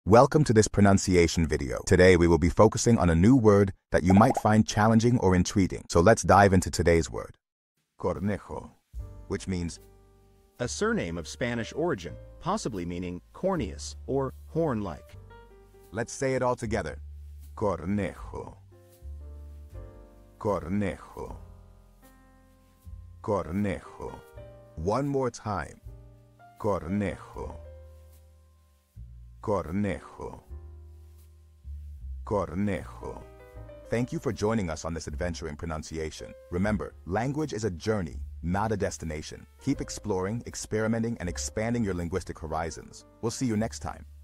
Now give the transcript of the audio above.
Welcome to this pronunciation video. Today we will be focusing on a new word that you might find challenging or intriguing. So let's dive into today's word. Cornejo, which means a surname of Spanish origin, possibly meaning corneous or horn-like. Let's say it all together. Cornejo. Cornejo. Cornejo. One more time. Cornejo. Cornejo. Cornejo. Thank you for joining us on this adventure in pronunciation. Remember, language is a journey, not a destination. Keep exploring, experimenting, and expanding your linguistic horizons. We'll see you next time.